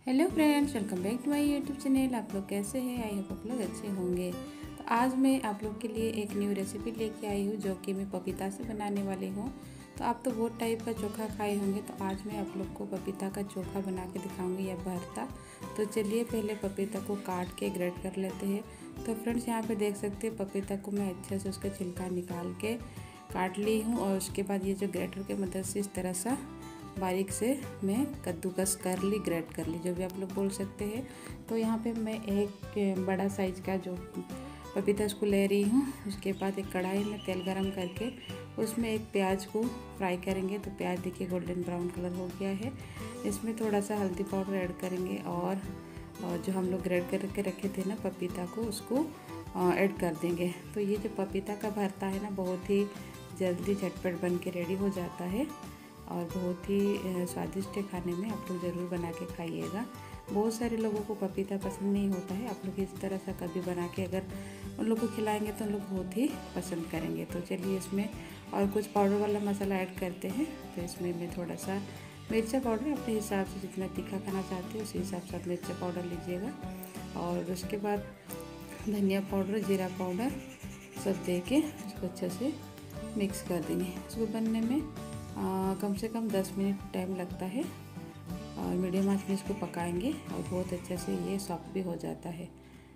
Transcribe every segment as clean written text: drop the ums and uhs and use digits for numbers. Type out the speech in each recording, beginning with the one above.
Hello friends, welcome back to my YouTube channel. आप लोग कैसे हैं? आई होप आप लोग अच्छे होंगे। तो आज मैं आप लोग के लिए एक न्यू रेसिपी लेके आई हूँ जो कि मैं पपीता से बनाने वाली हूँ। तो आप तो बहुत टाइप का चोखा खाए होंगे, तो आज मैं आप लोग को पपीता का चोखा बना के दिखाऊंगी या भरता। तो चलिए पहले पपीता को काट के ग्रेट कर लेते हैं। तो फ्रेंड्स यहाँ पे देख सकते हैं पपीता को मैं अच्छे से उसका छिलका निकाल के काट ली हूँ और उसके बाद ये जो ग्रेटर के मदद से इस तरह सा बारीक से मैं कद्दूकस कर ली, ग्रेट कर ली, जो भी आप लोग बोल सकते हैं। तो यहाँ पे मैं एक बड़ा साइज का जो पपीता उसको ले रही हूँ। उसके बाद एक कढ़ाई में तेल गरम करके उसमें एक प्याज को फ्राई करेंगे। तो प्याज देखिए गोल्डन ब्राउन कलर हो गया है। इसमें थोड़ा सा हल्दी पाउडर ऐड करेंगे और जो हम लोग ग्रेट करके रखे थे ना पपीता को, उसको ऐड कर देंगे। तो ये जो पपीता का भरता है ना, बहुत ही जल्दी झटपट बन के रेडी हो जाता है और बहुत ही स्वादिष्ट है खाने में। आप लोग ज़रूर बना के खाइएगा। बहुत सारे लोगों को पपीता पसंद नहीं होता है। आप लोग इस तरह से कभी बना के अगर उन लोग को खिलाएंगे तो उन लोग बहुत ही पसंद करेंगे। तो चलिए इसमें और कुछ पाउडर वाला मसाला ऐड करते हैं। तो इसमें मैं थोड़ा सा मिर्चा पाउडर अपने हिसाब से जितना तीखा खाना चाहते हैं उसी हिसाब से आप मिर्चा पाउडर लीजिएगा। और उसके बाद धनिया पाउडर, जीरा पाउडर सब दे के उसको अच्छे से मिक्स कर देंगे। इसको बनने में कम से कम 10 मिनट टाइम लगता है और मीडियम आंच में इसको पकाएंगे और बहुत अच्छे से ये सॉफ्ट भी हो जाता है।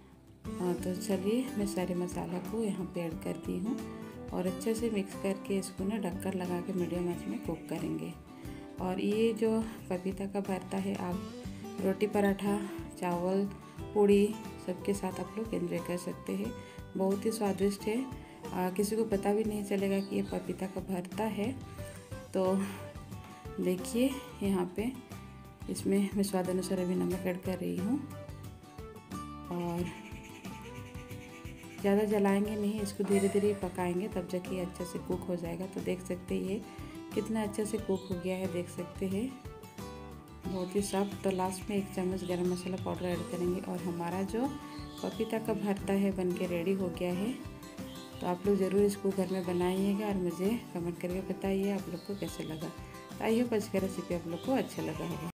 तो चलिए मैं सारे मसाला को यहाँ पे ऐड कर दी हूँ और अच्छे से मिक्स करके इसको ना ढक्कन लगा के मीडियम आंच में कुक करेंगे। और ये जो पपीता का भरता है आप रोटी, पराठा, चावल, पूड़ी सबके साथ आप लोग एंजॉय कर सकते हैं। बहुत ही स्वादिष्ट है। किसी को पता भी नहीं चलेगा कि ये पपीता का भरता है। तो देखिए यहाँ पे इसमें मैं स्वाद अनुसार अभी नमक ऐड कर रही हूँ और ज़्यादा जलाएंगे नहीं, इसको धीरे धीरे पकाएंगे तब जाके ये अच्छे से कुक हो जाएगा। तो देख सकते हैं ये कितना अच्छे से कुक हो गया है, देख सकते हैं बहुत ही सॉफ्ट। तो लास्ट में 1 चम्मच गरम मसाला पाउडर ऐड करेंगे और हमारा जो पपीता का भरता है बन के रेडी हो गया है। तो आप लोग ज़रूर इसको घर में बनाइएगा और मुझे कमेंट करके बताइए आप लोग को कैसे लगा। तो आई होप आज का रेसिपी आप लोग को अच्छा लगा होगा।